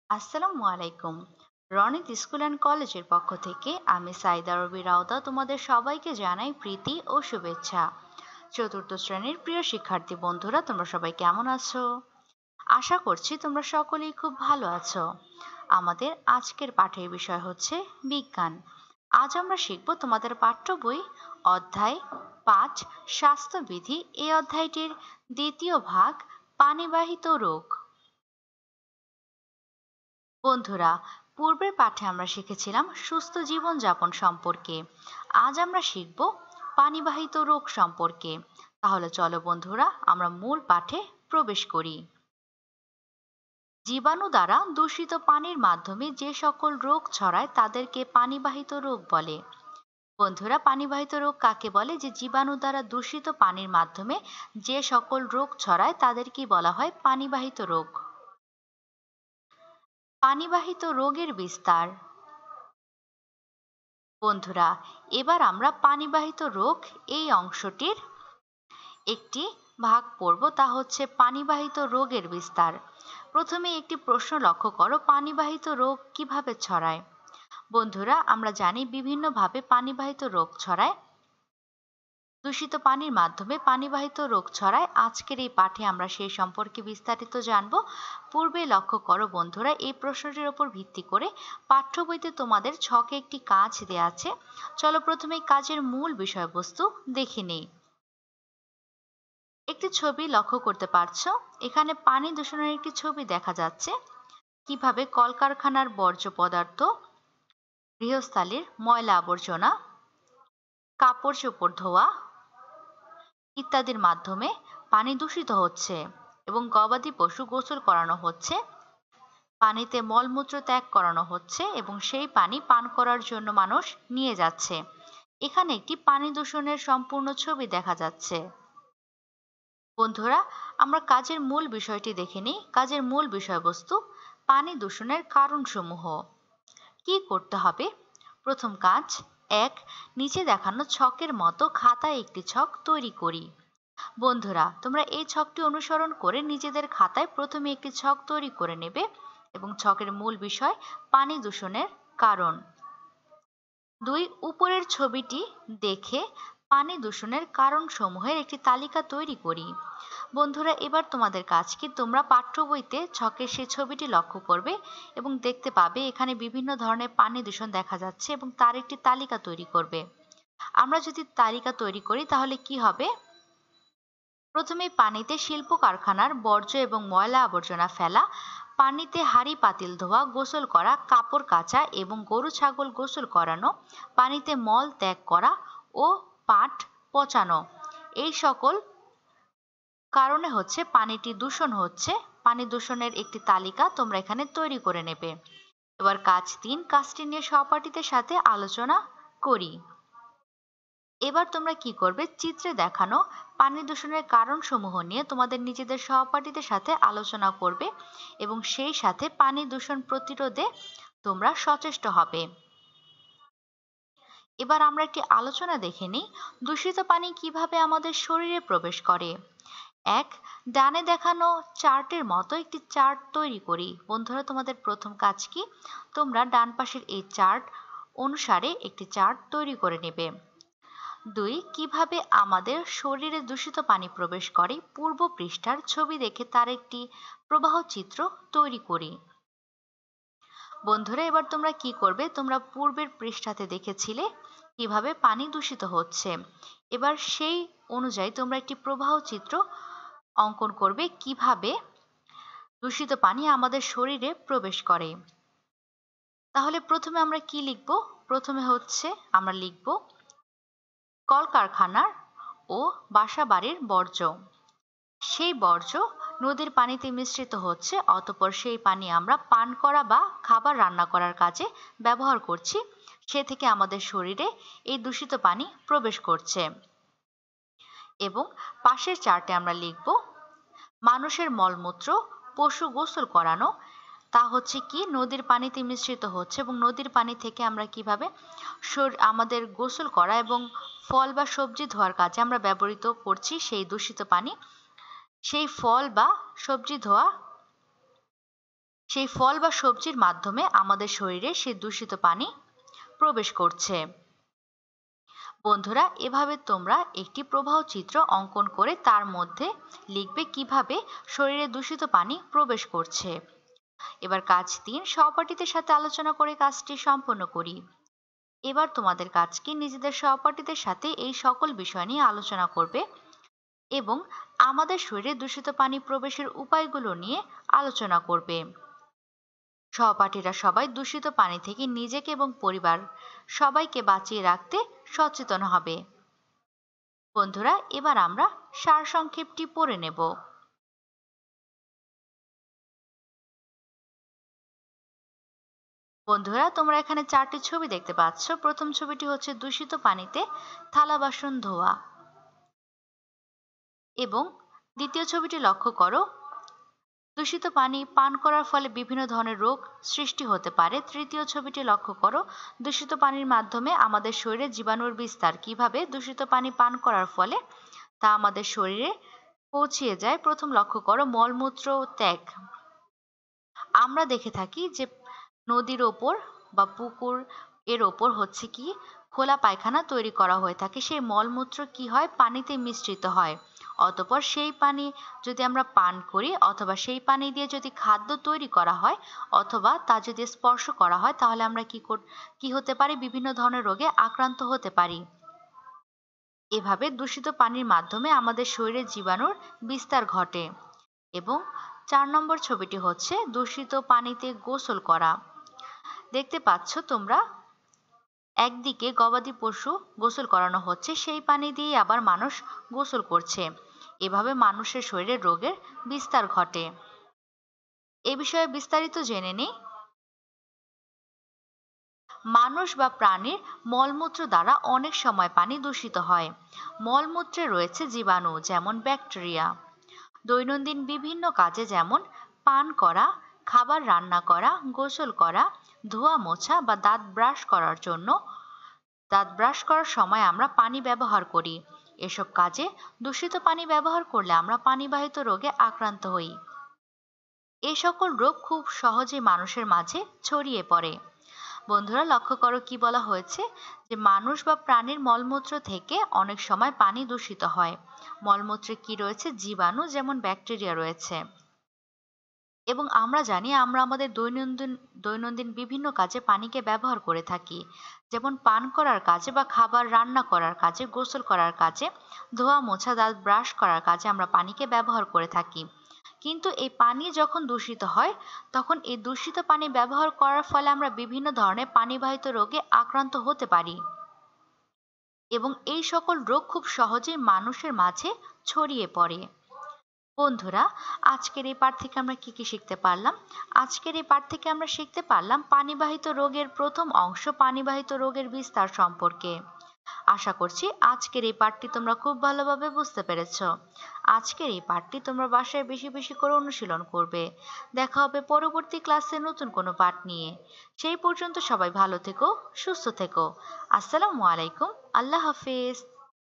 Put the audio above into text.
আসসালামু আলাইকুম। Ronit school and কলেজের পক্ষ থেকে আমি সাইদা রবি রাউদা তোমাদের সবাইকে জানাই প্রীতি ও শুভেচ্ছা। চতুর্থ শ্রেণীর প্রিয় শিক্ষার্থী বন্ধুরা, তোমরা সবাই কেমন আছো? আশা করছি তোমরা সকলেই খুব ভালো আছো। আমাদের আজকের পাঠের বিষয় হচ্ছে বিজ্ঞান। আজ আমরা শিখব তোমাদের পাঠ্য বই অধ্যায় ৫ স্বাস্থ্যবিধি, এই অধ্যায়টির দ্বিতীয় ভাগ পানিবাহিত রোগ। বন্ধুরা, পূর্বের পাঠে আমরা শিখেছিলাম সুস্থ জীবনযাপন সম্পর্কে। আজ আমরা শিখব পানিবাহিত রোগ সম্পর্কে। তাহলে চলো বন্ধুরা, আমরা মূল পাঠে প্রবেশ করি। জীবাণু দ্বারা দূষিত পানির মাধ্যমে যে সকল রোগ ছড়ায় তাদেরকে পানিবাহিত রোগ বলে। বন্ধুরা, পানিবাহিত রোগ কাকে বলে? যে জীবাণু দ্বারা দূষিত পানির মাধ্যমে যে সকল রোগ ছড়ায় তাদেরকে বলা হয় পানিবাহিত রোগ। পানিবাহিত রোগের বিস্তার। বন্ধুরা, এবার আমরা পানিবাহিত রোগ এই অংশটির একটি ভাগ পড়ব, তা হচ্ছে পানিবাহিত রোগের বিস্তার। প্রথমে একটি প্রশ্ন লক্ষ্য করো, পানিবাহিত রোগ কিভাবে ছড়ায়? বন্ধুরা, আমরা জানি বিভিন্নভাবে পানিবাহিত রোগ ছড়ায়। দূষিত পানির মাধ্যমে পানিবাহিত রোগ ছড়ায়। আজকের এই পাঠে আমরা সেই সম্পর্কে বিস্তারিত জানব। পূর্বে লক্ষ্য করো বন্ধুরা, এই প্রশ্নটির উপর ভিত্তি করে পাঠ্য বইতে তোমাদের ছকে একটি কাজ দেয়া আছে। চলো প্রথমে কাজের মূল বিষয়বস্তু দেখে নেই। একটি ছবি লক্ষ্য করতে পারছো, এখানে পানি দূষণের একটি ছবি দেখা যাচ্ছে। কিভাবে কলকারখানার বর্জ্য পদার্থ, গৃহস্থালির ময়লা আবর্জনা, কাপড় চোপড় ধোয়া ইত্যাদির মাধ্যমে পানি দূষিত হচ্ছে এবং গবাদি পশু গোসল করানো হচ্ছে, পানিতে মলমূত্র ত্যাগ করানো হচ্ছে এবং সেই পানি পান করার জন্য মানুষ নিয়ে যাচ্ছে। এখানে একটি পানি দূষণের সম্পূর্ণ ছবি দেখা যাচ্ছে। বন্ধুরা, আমরা কাজের মূল বিষয়টি দেখে নিই। কাজের মূল বিষয়বস্তু পানি দূষণের কারণসমূহ। কি করতে হবে? প্রথম কাজ, ১, নিচে দেখানো ছকের মতো খাতায় একটি ছক তৈরি করি। বন্ধুরা, তোমরা এই ছকটি অনুসরণ করে নিজেদের খাতায় প্রথমে একটি ছক তৈরি করে নেবে এবং ছকের মূল বিষয় পানি দূষণের কারণ। ২, উপরের ছবিটি দেখে পানি দূষণের কারণসমূহের একটি তালিকা তৈরি করি। বন্ধুরা, এবার তোমাদের কাজ কি? তোমরা পাঠ্য বইতে ছকের সেই ছবিটি লক্ষ্য করবে এবং দেখতে পাবে এখানে বিভিন্ন ধরনের পানি দূষণ দেখা যাচ্ছে এবং তার একটি তালিকা তৈরি করবে। আমরা যদি তালিকা তৈরি করি তাহলে কি হবে? প্রথমে পানিতে শিল্প কারখানার বর্জ্য এবং ময়লা আবর্জনা ফেলা, পানিতে হাঁড়ি পাতিল ধোয়া, গোসল করা, কাপড় কাচা এবং গরু ছাগল গোসল করানো, পানিতে মল ত্যাগ করা ও পাট পচানো, এই সকল কারণে হচ্ছে পানিটি দূষণ হচ্ছে। পানি দূষণের একটি তালিকা তোমরা এখানে তৈরি করে নেবে। এবার কাজ ৩, কাজটি নিয়ে সহপাঠীদের সাথে আলোচনা করি। এবার তোমরা কি করবে? চিত্রে দেখানো পানি দূষণের কারণসমূহ নিয়ে তোমাদের নিজেদের সহপাঠীদের সাথে আলোচনা করবে এবং সেই সাথে পানি দূষণ প্রতিরোধে তোমরা সচেষ্ট হবে। এবার আমরা একটি আলোচনা দেখে নিই, দূষিত পানি কিভাবে আমাদের শরীরে প্রবেশ করে। ১, ডানে দেখানো চার্টের মতো একটি চার্ট তৈরি করি। বন্ধুরা, তোমাদের প্রথম কাজ কি? তোমরা ডান পাশের এই চার্ট অনুসারে একটি চার্ট তৈরি করে নেবে। ২, কিভাবে আমাদের শরীরে দূষিত পানি প্রবেশ করে, পূর্ব পৃষ্ঠার ছবি দেখে তার একটি প্রবাহ চিত্র তৈরি করি। বন্ধুরা, এবার তোমরা কি করবে? তোমরা পূর্বের পৃষ্ঠাতে দেখেছিলে কিভাবে পানি দূষিত হচ্ছে। এবার সেই অনুযায়ী তোমরা একটি প্রবাহ চিত্র অঙ্কন করবে কিভাবে দূষিত পানি আমাদের শরীরে প্রবেশ করে। তাহলে প্রথমে আমরা কি লিখব? প্রথমে হচ্ছে আমরা লিখব কলকারখানার ও বাসাবাড়ির বর্জ্য। সেই বর্জ্য নদীর পানিতে মিশ্রিত হচ্ছে, অতঃপর সেই পানি আমরা পান করা বা খাবার রান্না করার কাজে ব্যবহার করছি। সে থেকে আমাদের শরীরে এই দূষিত পানি প্রবেশ করছে। এবং পাশের চার্টে আমরা লিখব মানুষের মলমূত্র, পশু গোসল করানো, তা হচ্ছে কি নদীর পানিতে মিশ্রিত হচ্ছে এবং নদীর পানি থেকে আমরা কিভাবে আমাদের গোসল করা এবং ফল বা সবজি ধোয়ার কাজে আমরা ব্যবহৃত করছি সেই দূষিত পানি। সেই ফল বা সবজি ধোয়া সেই ফল বা সবজির মাধ্যমে আমাদের শরীরে সেই দূষিত পানি প্রবেশ করছে। বন্ধুরা, এভাবে তোমরা একটি প্রবাহ চিত্র অঙ্কন করে তার মধ্যে লিখবে কিভাবে শরীরে দূষিত পানি প্রবেশ করছে। এবার কাজ 3, সহপাঠীদের সাথে আলোচনা করে কাজটি সম্পন্ন করি। এবার তোমাদের কাজ কি, নিজেদের সহপাঠীদের সাথে এই সকল বিষয় নিয়ে আলোচনা করবে এবং আমাদের শরীরে দূষিত পানি প্রবেশের উপায়গুলো নিয়ে আলোচনা করবে। সহপাঠীরা সবাই দূষিত পানি থেকে নিজেকে এবং পরিবার সবাইকে বাঁচিয়ে রাখতে সচেতন হবে। বন্ধুরা, এবার আমরা সারসংক্ষেপটি পড়ে নেব। বন্ধুরা, তোমরা এখানে 4টি ছবি দেখতে পাচ্ছ। প্রথম ছবিটি হচ্ছে দূষিত পানিতে থালা বাসন ধোয়া, এবং দ্বিতীয় ছবিটি লক্ষ্য করো, দূষিত পানি পান করার ফলে বিভিন্ন ধরনের রোগ সৃষ্টি হতে পারে। তৃতীয় ছবিটি লক্ষ্য করো, দূষিত পানির মাধ্যমে আমাদের শরীরে জীবাণুর বিস্তার, কিভাবে দূষিত পানি পান করার ফলে তা আমাদের শরীরে পৌঁছিয়ে যায়। প্রথম লক্ষ্য করো, মলমূত্র ত্যাগ। আমরা দেখে থাকি যে নদীর ওপর বা পুকুর এর ওপর হচ্ছে কি খোলা পায়খানা তৈরি করা হয়ে থাকে। সেই মলমূত্র কি হয়, পানিতে মিশ্রিত হয়। অতঃপর সেই পানি যদি আমরা পান করি অথবা সেই পানি দিয়ে যদি খাদ্য তৈরি করা হয় অথবা তা যদি স্পর্শ করা হয়, তাহলে আমরা কি হতে পারি, বিভিন্ন ধরনের রোগে আক্রান্ত হতে পারি। এভাবে দূষিত পানির মাধ্যমে আমাদের শরীরে জীবাণুর বিস্তার ঘটে। এবং 4 নম্বর ছবিটি হচ্ছে দূষিত পানিতে গোসল করা। দেখতে পাচ্ছ তোমরা, একদিকে গবাদি পশু গোসল করানো হচ্ছে, সেই পানি দিয়ে আবার মানুষ গোসল করছে। এভাবে মানুষের শরীরে রোগের বিস্তার ঘটে। এ বিষয়ে বিস্তারিত জেনে নেই। মানুষ বা প্রাণীর মলমূত্র দ্বারা অনেক সময় পানি দূষিত হয়। মলমূত্রে রয়েছে জীবাণু, যেমন ব্যাকটেরিয়া। দৈনন্দিন বিভিন্ন কাজে, যেমন পান করা, খাবার রান্না করা, গোসল করা, ধোয়া মোছা বা দাঁত ব্রাশ করার সময় আমরা পানি ব্যবহার করি। এসব কাজে দূষিত পানি ব্যবহার করলে আমরা পানিবাহিত রোগে আক্রান্ত হই। এই সকল রোগ খুব সহজে মানুষের মাঝে ছড়িয়ে পড়ে। বন্ধুরা, লক্ষ্য করো কি বলা হয়েছে, যে মানুষ বা প্রাণীর মলমূত্র থেকে অনেক সময় পানি দূষিত হয়। মলমূত্রে কি রয়েছে, জীবাণু, যেমন ব্যাকটেরিয়া রয়েছে। এবং আমরা জানি আমরা আমাদের দৈনন্দিন বিভিন্ন কাজে পানিকে ব্যবহার করে থাকি, যেমন পান করার কাজে বা খাবার রান্না করার কাজে, গোসল করার কাজে, ধোয়া মোছা, দাঁত ব্রাশ করার কাজে আমরা পানিকে ব্যবহার করে থাকি। কিন্তু এই পানি যখন দূষিত হয়, তখন এই দূষিত পানি ব্যবহার করার ফলে আমরা বিভিন্ন ধরনের পানিবাহিত রোগে আক্রান্ত হতে পারি এবং এই সকল রোগ খুব সহজেই মানুষের মাঝে ছড়িয়ে পড়ে। বন্ধুরা, আজকের এই পাঠ থেকে আমরা কি কি শিখতে পারলাম? আজকের এই পাঠ থেকে আমরা শিখতে পারলাম পানিবাহিত রোগের প্রথম অংশ, পানিবাহিত রোগের বিস্তার সম্পর্কে। আশা করছি আজকের এই পাঠটি তোমরা খুব ভালোভাবে বুঝতে পেরেছ। আজকের এই পাঠটি তোমরা বাসায় বেশি বেশি করে অনুশীলন করবে। দেখা হবে পরবর্তী ক্লাসে নতুন কোনো পাঠ নিয়ে। সেই পর্যন্ত সবাই ভালো থেকো, সুস্থ থেকো। আসসালামু আলাইকুম। আল্লাহ হাফেজ।